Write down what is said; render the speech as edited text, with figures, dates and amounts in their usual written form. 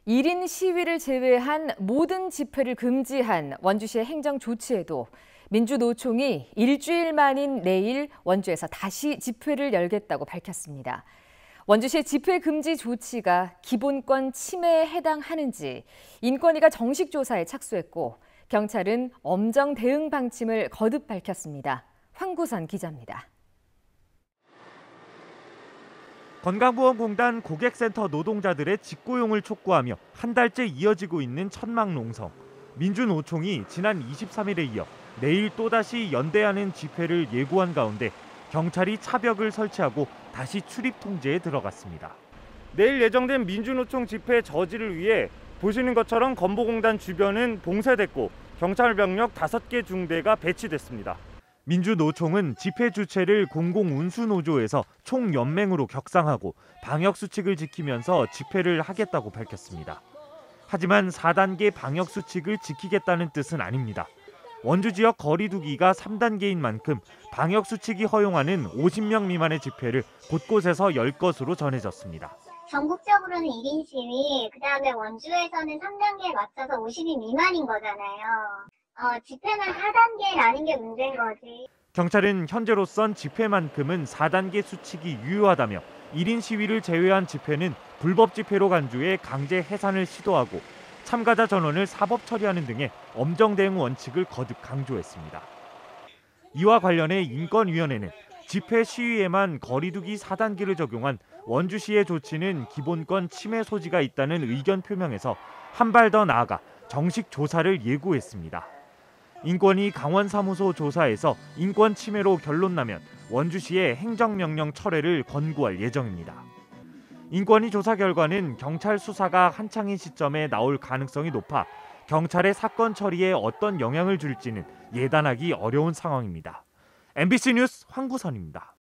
1인 시위를 제외한 모든 집회를 금지한 원주시의 행정 조치에도 민주노총이 일주일 만인 내일 원주에서 다시 집회를 열겠다고 밝혔습니다. 원주시의 집회 금지 조치가 기본권 침해에 해당하는지 인권위가 정식 조사에 착수했고 경찰은 엄정 대응 방침을 거듭 밝혔습니다. 황구선 기자입니다. 건강보험공단 고객센터 노동자들의 직고용을 촉구하며 한 달째 이어지고 있는 천막농성. 민주노총이 지난 23일에 이어 내일 또다시 연대하는 집회를 예고한 가운데 경찰이 차벽을 설치하고 다시 출입 통제에 들어갔습니다. 내일 예정된 민주노총 집회 저지를 위해 보시는 것처럼 건보공단 주변은 봉쇄됐고 경찰 병력 5개 중대가 배치됐습니다. 민주노총은 집회 주체를 공공운수노조에서 총연맹으로 격상하고 방역수칙을 지키면서 집회를 하겠다고 밝혔습니다. 하지만 4단계 방역수칙을 지키겠다는 뜻은 아닙니다. 원주 지역 거리 두기가 3단계인 만큼 방역수칙이 허용하는 50명 미만의 집회를 곳곳에서 열 것으로 전해졌습니다. 전국적으로는 1인 시위, 그다음에 원주에서는 3단계에 맞춰서 50인 미만인 거잖아요. 집회만 4단계라는 게 문제인 거지. 경찰은 현재로선 집회만큼은 4단계 수칙이 유효하다며 1인 시위를 제외한 집회는 불법 집회로 간주해 강제 해산을 시도하고 참가자 전원을 사법 처리하는 등의 엄정 대응 원칙을 거듭 강조했습니다. 이와 관련해 인권위원회는 집회 시위에만 거리두기 4단계를 적용한 원주시의 조치는 기본권 침해 소지가 있다는 의견 표명에서 한 발 더 나아가 정식 조사를 예고했습니다. 인권위 강원사무소 조사에서 인권 침해로 결론 나면 원주시의 행정명령 철회를 권고할 예정입니다. 인권위 조사 결과는 경찰 수사가 한창인 시점에 나올 가능성이 높아 경찰의 사건 처리에 어떤 영향을 줄지는 예단하기 어려운 상황입니다. MBC 뉴스 황구선입니다.